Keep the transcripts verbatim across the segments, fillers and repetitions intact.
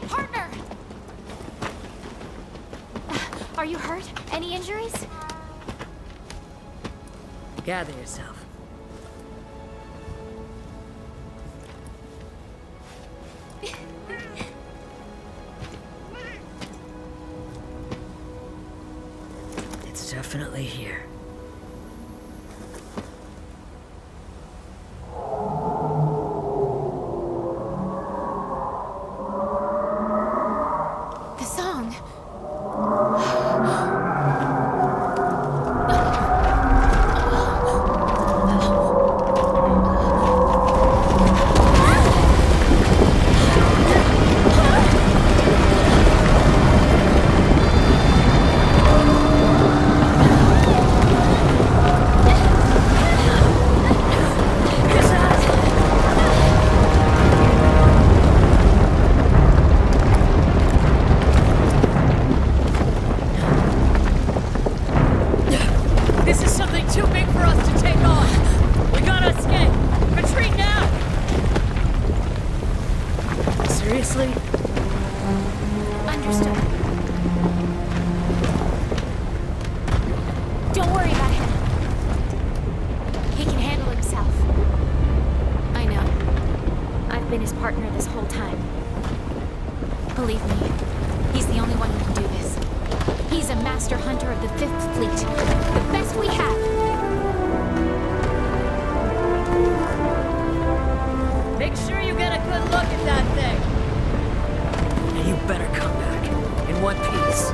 Partner! Are you hurt? Any injuries? Gather yourself. It's definitely here. The song. This is something too big for us to take on. We gotta escape. Retreat now. Seriously? Understood. Don't worry about him. He can handle himself. I know. I've been his partner this whole time. Believe me, he's the only one who can do this. He's a master hunter of the Fifth Fleet. The best we have. Make sure you get a good look at that thing. And you better come back in one piece.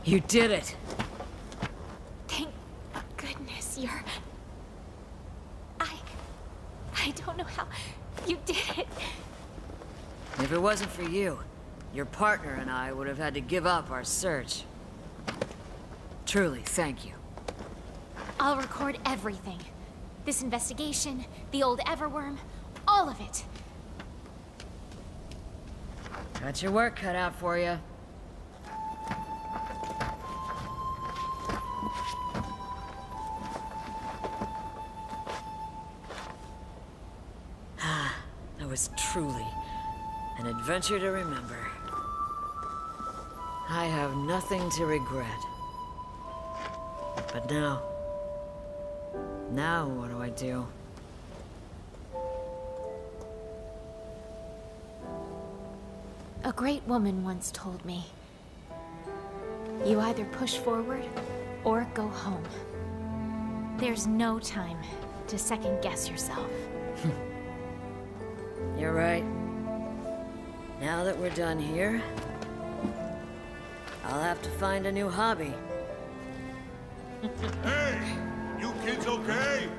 You did it! Thank goodness you're... I... I don't know how you did it. If it wasn't for you, your partner and I would have had to give up our search. Truly, thank you. I'll record everything. This investigation, the Old Everwyrm, all of it. Got your work cut out for you. That was truly an adventure to remember. I have nothing to regret. But now... Now what do I do? A great woman once told me, you either push forward or go home. There's no time to second guess yourself. You're right. Now that we're done here, I'll have to find a new hobby. Hey! You kids okay?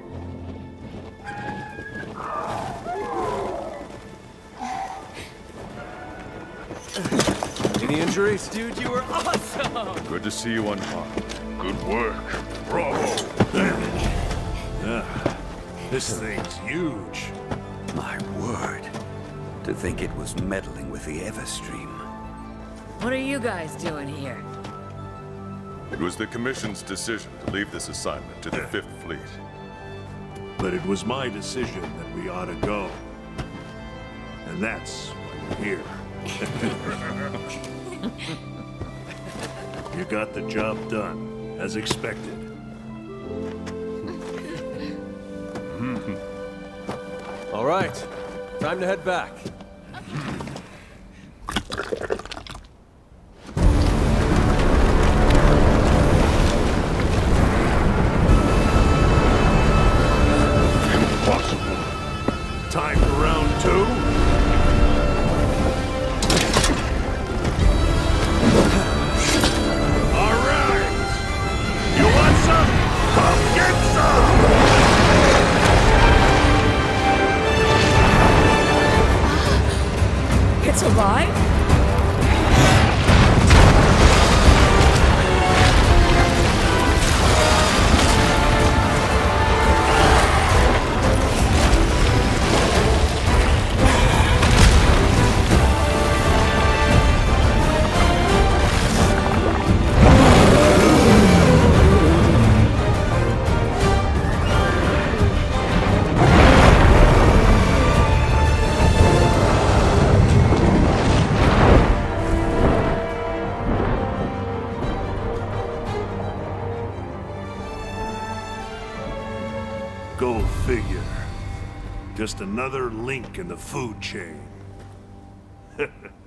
Any injuries? Dude, you were awesome! Good to see you unharmed. Good work. Bravo! Ah, this thing's huge. My word. To think it was meddling with the Everstream. What are you guys doing here? It was the Commission's decision to leave this assignment to the Fifth Fleet. But it was my decision that we ought to go. And that's why we're here. You got the job done, as expected. All right, time to head back. Impossible. Time for round two? All right! You want some? Come get some! It's alive? Go figure. Just another link in the food chain.